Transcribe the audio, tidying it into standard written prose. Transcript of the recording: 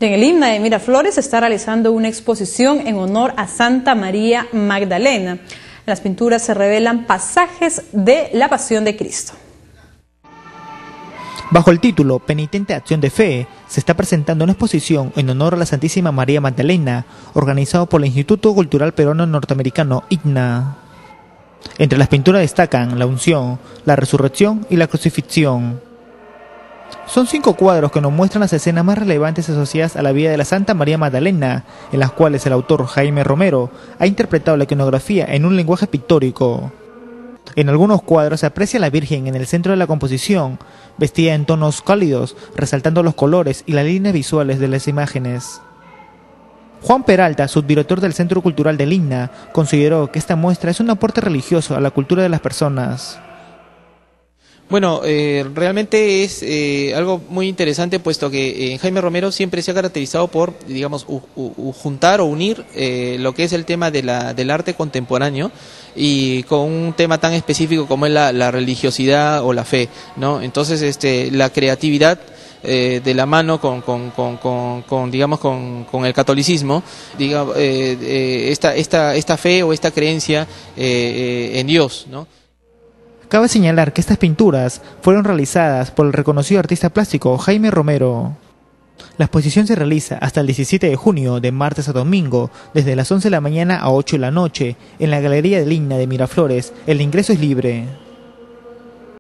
En el INNA de Miraflores se está realizando una exposición en honor a Santa María Magdalena. En las pinturas se revelan pasajes de la Pasión de Cristo. Bajo el título Penitente Acción de Fe, se está presentando una exposición en honor a la Santísima María Magdalena, organizado por el Instituto Cultural Peruano Norteamericano, ICNA. Entre las pinturas destacan la unción, la resurrección y la crucifixión. Son 5 cuadros que nos muestran las escenas más relevantes asociadas a la vida de la Santa María Magdalena, en las cuales el autor Jaime Romero ha interpretado la iconografía en un lenguaje pictórico. En algunos cuadros se aprecia a la Virgen en el centro de la composición, vestida en tonos cálidos, resaltando los colores y las líneas visuales de las imágenes. Juan Peralta, subdirector del Centro Cultural del INNA, consideró que esta muestra es un aporte religioso a la cultura de las personas. Bueno, realmente es algo muy interesante, puesto que Jaime Romero siempre se ha caracterizado por, digamos, juntar o unir lo que es el tema del arte contemporáneo y con un tema tan específico como es la religiosidad o la fe, ¿no? Entonces, la creatividad de la mano digamos, con el catolicismo, digamos, esta fe o esta creencia en Dios, ¿no? Cabe señalar que estas pinturas fueron realizadas por el reconocido artista plástico Jaime Romero. La exposición se realiza hasta el 17 de junio, de martes a domingo, desde las 11 de la mañana a 8 de la noche, en la Galería del INNA de Miraflores. El ingreso es libre.